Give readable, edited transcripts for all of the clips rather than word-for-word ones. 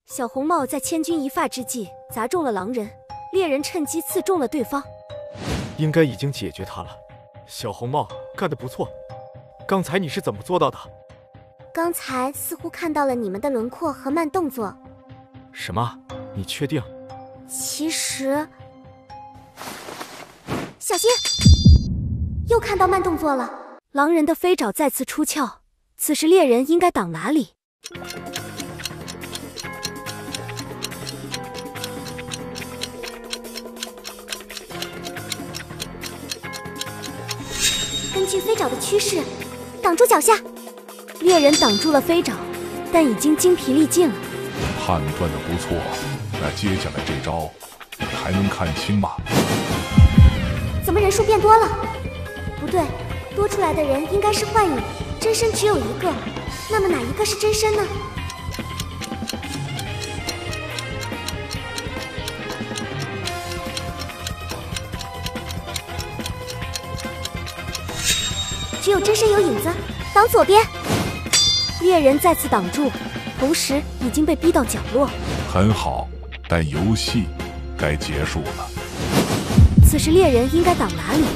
小红帽在千钧一发之际砸中了狼人，猎人趁机刺中了对方。 应该已经解决他了。小红帽干得不错，刚才你是怎么做到的？ 刚才似乎看到了你们的轮廓和慢动作。 什么？你确定？ 其实，小心，又看到慢动作了。 狼人的飞爪再次出鞘，此时猎人应该挡哪里？ 根据飞爪的趋势，挡住脚下。 猎人挡住了飞爪，但已经精疲力尽了。 判断的不错，那接下来这招你还能看清吗？ 怎么人数变多了？不对，多出来的人应该是幻影，真身只有一个。那么哪一个是真身呢？只有真身有影子，挡左边。 猎人再次挡住，同时已经被逼到角落。 很好，但游戏该结束了。 此时猎人应该挡哪里？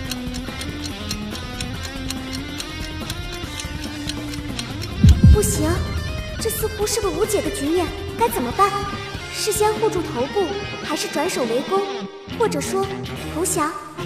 不行，这似乎是个无解的局面，该怎么办？是先护住头部，还是转手围攻，或者说投降？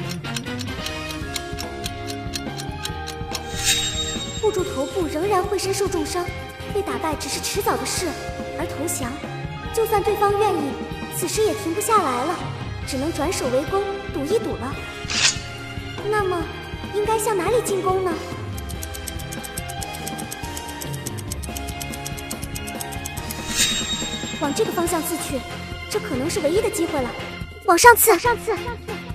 护住头部仍然会身受重伤，被打败只是迟早的事。而投降，就算对方愿意，此时也停不下来了，只能转手围攻，赌一赌了。那么，应该向哪里进攻呢？往这个方向刺去，这可能是唯一的机会了。往上刺，往上刺。